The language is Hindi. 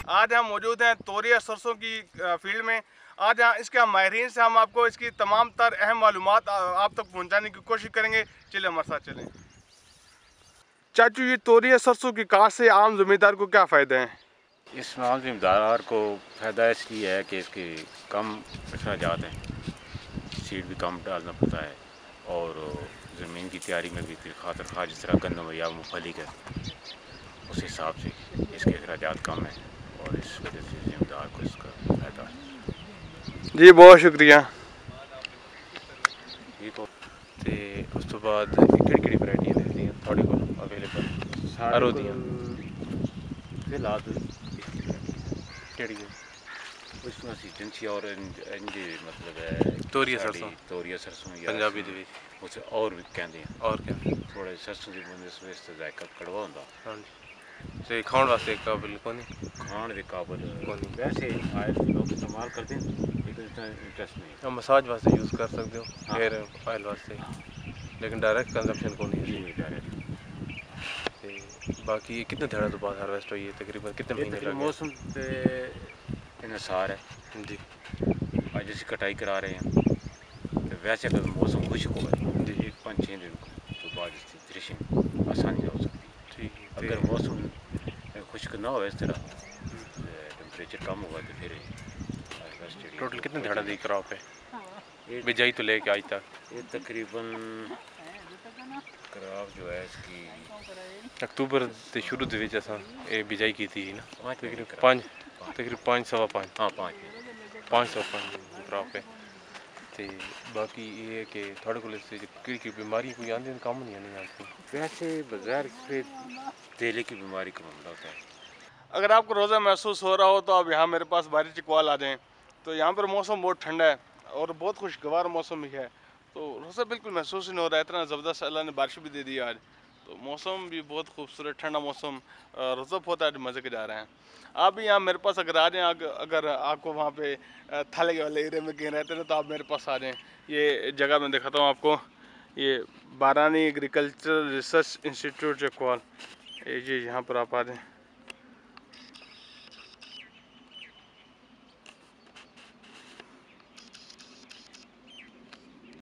आज हम मौजूद हैं तोरिया सरसों की फील्ड में। आज यहाँ इसके माहिरीन से हम आपको इसकी तमाम तर अहम मालूमात आप तक पहुँचाने की कोशिश करेंगे। चलिए हमारे साथ चलें। चाचू, ये तोरिया सरसों की काश्त से आम ज़मींदार को क्या फ़ायदे हैं? इसमें आम ज़मींदार को फ़ायदा इसलिए है कि इसके कम अखराजात हैं, सीड भी कम डालना पड़ता है और ज़मीन की तैयारी में भी खा जिस तरह गंदम या मूँगफली का, उस हिसाब से इसके अखराजात कम हैं और इस वजह से ज़मींदार को इसका फ़ायदा है। जी बहुत शुक्रिया। ठीक हो तो उस तो बाद केड़ी वैरायटियां दिखदियां थोड़े को अवेलेबल सारे फिलहाल केड़ी उसमें सीजन सी और मतलब है तोरिया सरसों पंजाबी दे उसे और भी कहते हैं और क्या थोड़े सरसों की बंदे इसका जायका कड़वा होता। हाँ जी, तो खाने वास्ते काबिल कोनी, खाने के काबिल वैसे आए लोग इस्तेमाल करते हैं लेकिन इतना इंटरेस्ट नहीं। हम मसाज वास्ते यूज़ कर सकते हो, हेयर ऑयल वास्ते, लेकिन डायरेक्ट कंजप्शन को नहीं डायरेक्ट। बाकी कितने दिहाड़ों तो बाद हार्वेस्ट हुई है? तकरीबन कितने महीने लगे? मौसम ते इनसार है जी। आज ਅਸੀਂ कटाई करा रहे हैं तो वैसे अगर मौसम खुश्क होगा जी 5-6 दिन तो बाद इसकी थ्रेशिंग आसानी हो सकती है। ठीक है। अगर मौसम खुश्क ना हो इस तरह टेम्परेचर कम होगा तो फिर टोटल कितने दिहाड़ा दी क्रॉप है बिजाई तो लेके आज तक? ये तकरीबन क्रॉप जो है इसकी अक्तूबर के शुरू दे विच असां ये बिजाई की थी ना, तकरीबन 5 सवा 5 हाँ 5 क्रॉप है। तो बाकी ये है कि थोड़े को की बीमारी कोई आंदी कम नहीं आनी आती वैसे बगैर तेले की बीमारी का मामला होता है। अगर आपको रोज़ा महसूस हो रहा हो तो आप यहाँ मेरे पास बारिश चिकवाल आ जाएँ। तो यहाँ पर मौसम बहुत ठंडा है और बहुत खुशगवार मौसम भी है, तो रोज़ा बिल्कुल महसूस ही नहीं हो रहा है। इतना ज़बरदस्त अल्लाह ने बारिश भी दे दी आज, तो मौसम भी बहुत खूबसूरत ठंडा मौसम रुज़ब होता है, मज़े के जा रहे हैं। आप भी यहाँ मेरे पास अगर आ जाएँ, अगर आपको वहाँ पे थले वाले एरिया में कहीं रहते हैं तो आप मेरे पास आ जाएँ। ये जगह मैं दिखाता हूँ आपको, ये बारानी एग्रीकल्चर रिसर्च इंस्टीट्यूट चिकवाल, ये यहाँ पर आप आ जाएँ।